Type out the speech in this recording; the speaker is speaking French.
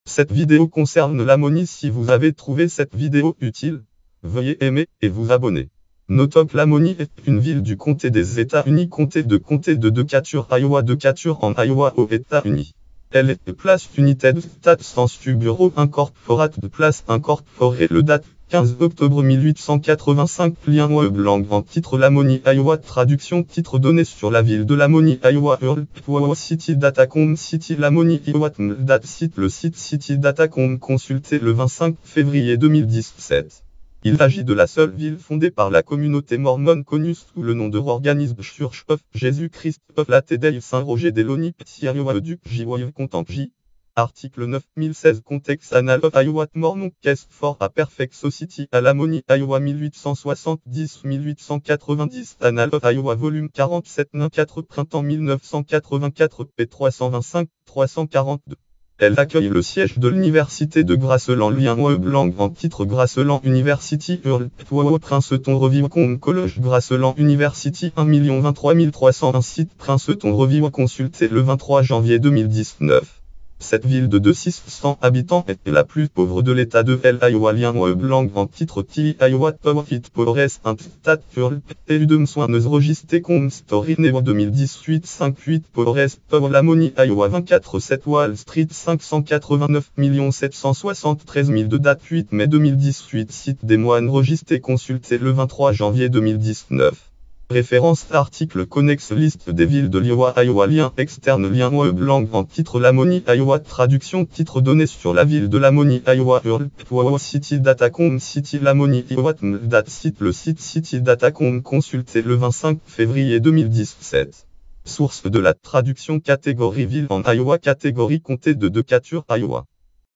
Cette vidéo concerne l'ammonie. Si vous avez trouvé cette vidéo utile, veuillez aimer et vous abonner. Notons que Lamoni est une ville du comté des États-Unis, comté de Decatur, Iowa, Decatur en Iowa aux États-Unis. Elle est place United States Census Bureau Incorporate de place incorporée. Le date 15 octobre 1885. Lien web langue en titre Lamoni, Iowa. Traduction titre donné sur la ville de Lamoni, Iowa. URL City Datacom City Lamoni, Iowa. Date site le site City Datacom consulté le 25 février 2017. Il s'agit de la seule ville fondée par la communauté mormone connue sous le nom de Organisme Church of Jésus-Christ of Latter-day Saint-Roger des Loni, Iowa du J. Content J. Article 9016 Context Annal of Iowa Mormon Case for a Perfect Society à Lamoni, Iowa 1870-1890 Annal of Iowa Volume 47 Nain 4 Printemps 1984 p. 325-342. Elle accueille le siège de l'université de Graceland. Lien web langue en titre Graceland University URL Princeton Review College Graceland University 1 023 301 site Princeton Review consulté le 23 janvier 2019. Cette ville de 2600 habitants est la plus pauvre de l'état de l'Iowa. Lien web langue en titre T. Iowa Power Fit Powers Stat URL Eludem Soineuse Registé Com Story Nebo 2018 58 Powers Power Lamoni Iowa 24 7 Wall Street 589 773 002 date 8 mai 2018 site des moines registé consulté le 23 janvier 2019. Référence article connexe liste des villes de l'Iowa. Iowa lien externe lien web langue en titre Lamoni Iowa traduction titre donné sur la ville de Lamoni Iowa URL City Datacom City Lamoni Iowa date site le site City Datacom consulté le 25 février 2017. Source de la traduction catégorie ville en Iowa catégorie comté de Decatur Iowa.